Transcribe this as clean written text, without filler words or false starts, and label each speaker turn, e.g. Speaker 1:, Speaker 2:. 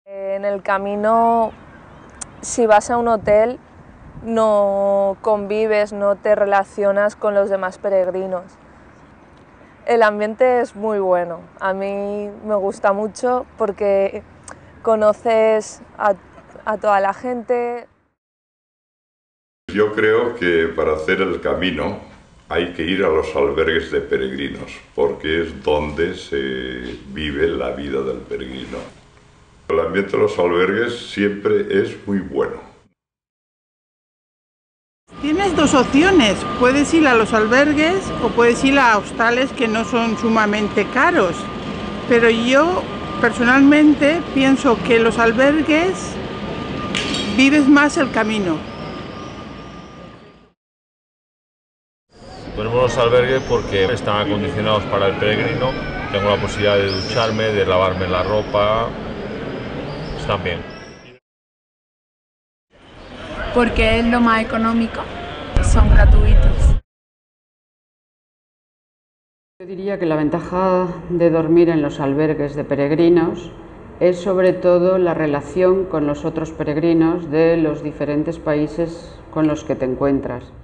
Speaker 1: En el camino, si vas a un hotel, no convives, no te relacionas con los demás peregrinos. El ambiente es muy bueno, a mí me gusta mucho porque conoces a toda la gente.
Speaker 2: Yo creo que para hacer el camino hay que ir a los albergues de peregrinos, porque es donde se vive la vida del peregrino. El ambiente de los albergues siempre es muy bueno.
Speaker 3: Tienes dos opciones, puedes ir a los albergues o puedes ir a hostales que no son sumamente caros, pero yo personalmente pienso que los albergues vives más el camino.
Speaker 4: Ponemos los albergues porque están acondicionados para el peregrino, tengo la posibilidad de ducharme, de lavarme la ropa, están bien.
Speaker 5: Porque es lo más económico, son gratuitos.
Speaker 6: Yo diría que la ventaja de dormir en los albergues de peregrinos es sobre todo la relación con los otros peregrinos de los diferentes países con los que te encuentras.